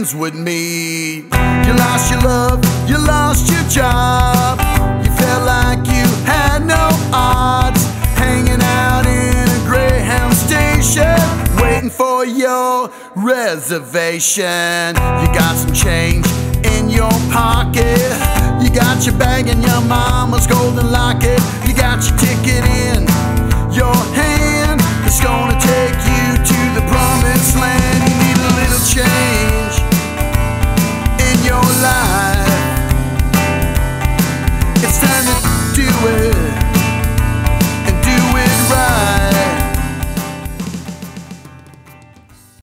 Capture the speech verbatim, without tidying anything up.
friends would meet. You lost your love, you lost your job. You felt like you had no odds, hanging out in a Greyhound station, waiting for your reservation. You got some change in your pocket, you got your bag and your mama's golden locket, you got your ticket in your hand.